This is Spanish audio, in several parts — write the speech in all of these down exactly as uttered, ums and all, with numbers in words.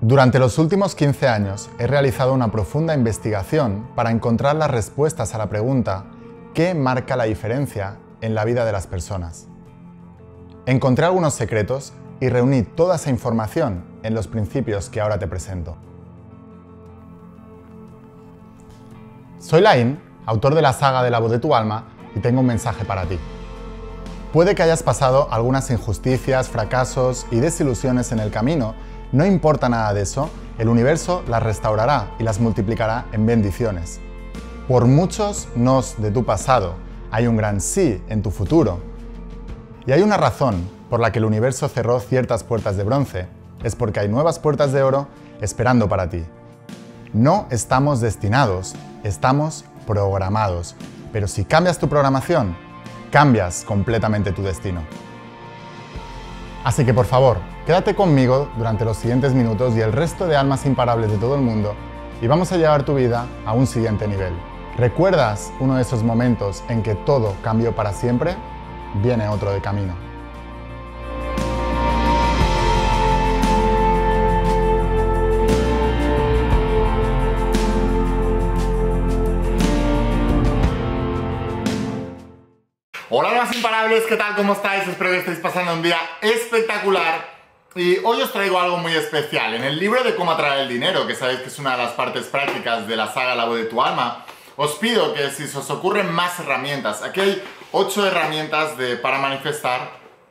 Durante los últimos quince años he realizado una profunda investigación para encontrar las respuestas a la pregunta ¿qué marca la diferencia en la vida de las personas? Encontré algunos secretos y reuní toda esa información en los principios que ahora te presento. Soy Laín, autor de la saga de La voz de tu alma, y tengo un mensaje para ti. Puede que hayas pasado algunas injusticias, fracasos y desilusiones en el camino. No importa nada de eso, el universo las restaurará y las multiplicará en bendiciones. Por muchos nos de tu pasado, hay un gran sí en tu futuro. Y hay una razón por la que el universo cerró ciertas puertas de bronce. Es porque hay nuevas puertas de oro esperando para ti. No estamos destinados, estamos programados. Pero si cambias tu programación, cambias completamente tu destino. Así que por favor, quédate conmigo durante los siguientes minutos y el resto de almas imparables de todo el mundo y vamos a llevar tu vida a un siguiente nivel. ¿Recuerdas uno de esos momentos en que todo cambió para siempre? Viene otro de camino. Hola almas imparables, ¿qué tal? ¿Cómo estáis? Espero que estéis pasando un día espectacular. Y hoy os traigo algo muy especial. En el libro de cómo atraer el dinero, que sabéis que es una de las partes prácticas de la saga La voz de tu alma, os pido que si se os ocurren más herramientas, aquí hay ocho herramientas de, para manifestar,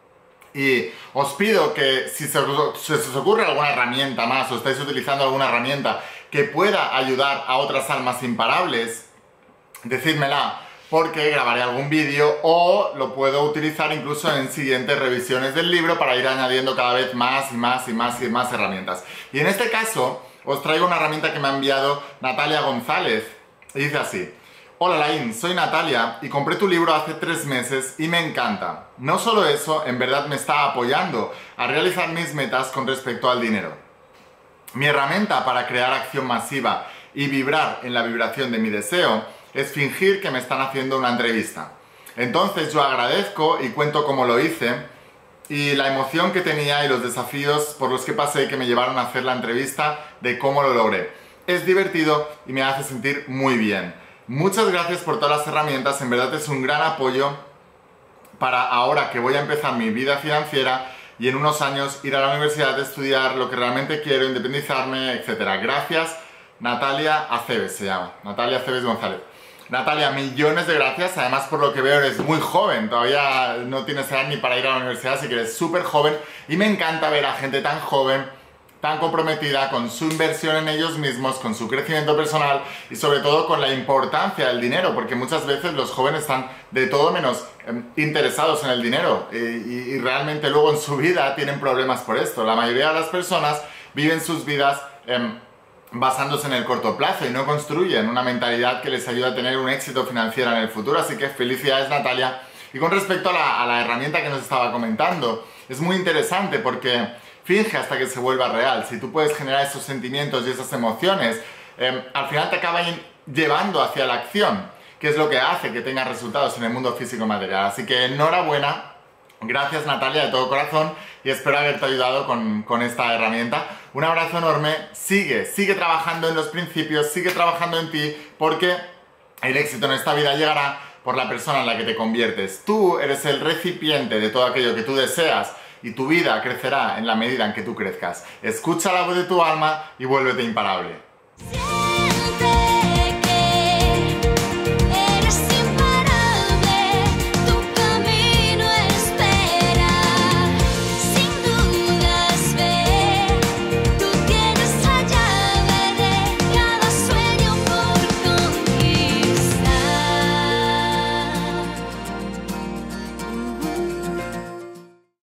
y os pido que si se os, si se os ocurre alguna herramienta más o estáis utilizando alguna herramienta que pueda ayudar a otras almas imparables, decídmela, porque grabaré algún vídeo o lo puedo utilizar incluso en siguientes revisiones del libro para ir añadiendo cada vez más y más y más y más herramientas. Y en este caso os traigo una herramienta que me ha enviado Natalia González y dice así: Hola Laín, soy Natalia y compré tu libro hace tres meses y me encanta. No solo eso, en verdad me está apoyando a realizar mis metas con respecto al dinero. Mi herramienta para crear acción masiva y vibrar en la vibración de mi deseo es fingir que me están haciendo una entrevista. Entonces yo agradezco y cuento cómo lo hice y la emoción que tenía y los desafíos por los que pasé que me llevaron a hacer la entrevista de cómo lo logré. Es divertido y me hace sentir muy bien. Muchas gracias por todas las herramientas, en verdad es un gran apoyo para ahora que voy a empezar mi vida financiera y en unos años ir a la universidad, estudiar lo que realmente quiero, independizarme, etcétera. Gracias, Natalia Aceves se llama, Natalia Aceves González. Natalia, millones de gracias, además por lo que veo eres muy joven, todavía no tienes edad ni para ir a la universidad, así que eres súper joven y me encanta ver a gente tan joven, tan comprometida con su inversión en ellos mismos, con su crecimiento personal y sobre todo con la importancia del dinero, porque muchas veces los jóvenes están de todo menos eh, interesados en el dinero y, y, y realmente luego en su vida tienen problemas por esto. La mayoría de las personas viven sus vidas eh, basándose en el corto plazo y no construyen una mentalidad que les ayude a tener un éxito financiero en el futuro, así que felicidades Natalia. Y con respecto a la, a la herramienta que nos estaba comentando, es muy interesante porque finge hasta que se vuelva real. Si tú puedes generar esos sentimientos y esas emociones, eh, al final te acaban llevando hacia la acción, que es lo que hace que tengas resultados en el mundo físico material. Así que enhorabuena. Gracias Natalia de todo corazón y espero haberte ayudado con, con esta herramienta. Un abrazo enorme, sigue, sigue trabajando en los principios, sigue trabajando en ti porque el éxito en esta vida llegará por la persona en la que te conviertes. Tú eres el recipiente de todo aquello que tú deseas y tu vida crecerá en la medida en que tú crezcas. Escucha la voz de tu alma y vuélvete imparable.